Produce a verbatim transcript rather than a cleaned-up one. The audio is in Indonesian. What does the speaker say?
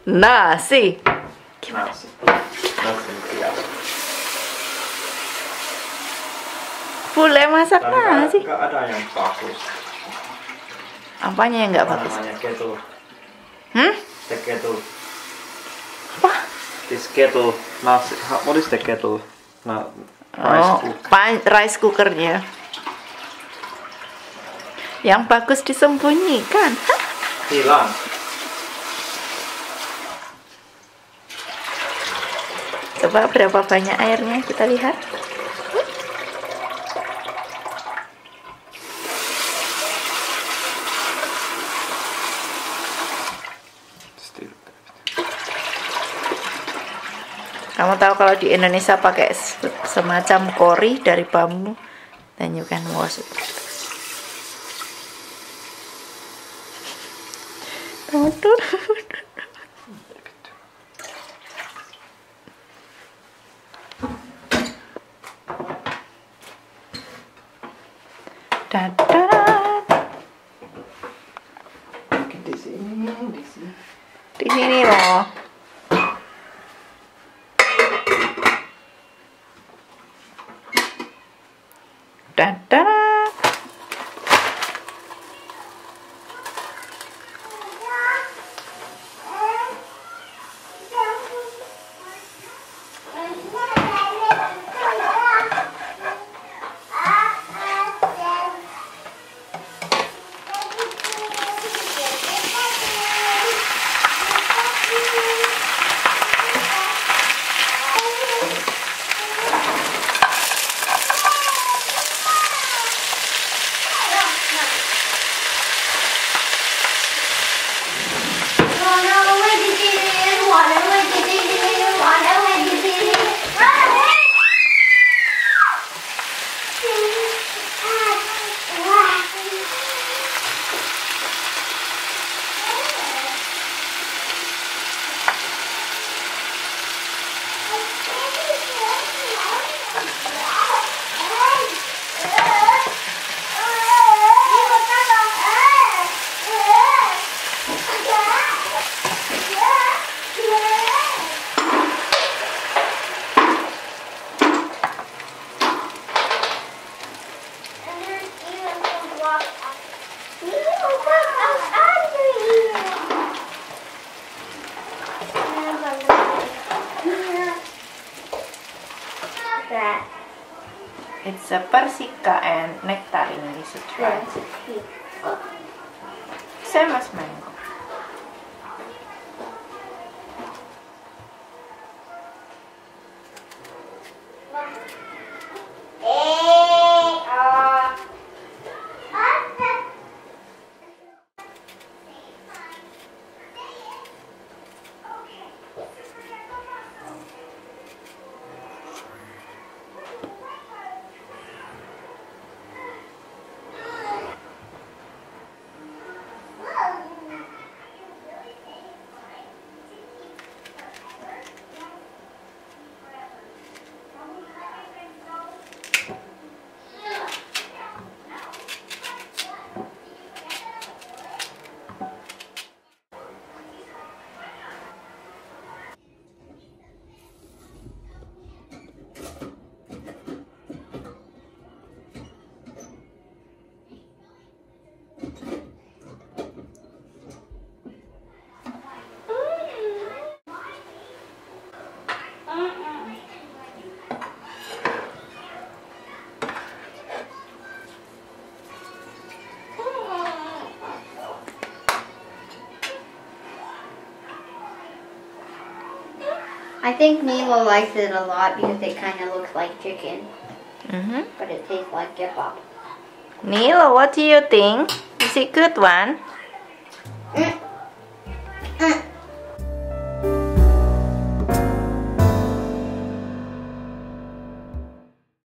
Nasi. Gimana? Nasi. Nasi siap. Boleh masak nasi. Enggak ada yang bagus. Apanya yang nggak bagus? Namanya keto. Hmm? The kettle. Apa? This kettle. Nasi. What is the kettle? Nah, rice Oh, cooker. rice cookernya. Yang bagus disembunyikan. Hah? Hilang. Coba berapa banyak airnya kita lihat. Kamu tahu kalau di Indonesia pakai semacam kori dari bambu, then you can wash it. Aduh. Dadah. Di sini, di sini. Di sini loh. Dadah. It's a persika and nectarine. You should try. Same as mango. I think Milo likes it a lot because it kind of looks like chicken, Mm-hmm. but it tastes like kebab. Nilo, what do you think? Is it good one? Mm. Mm.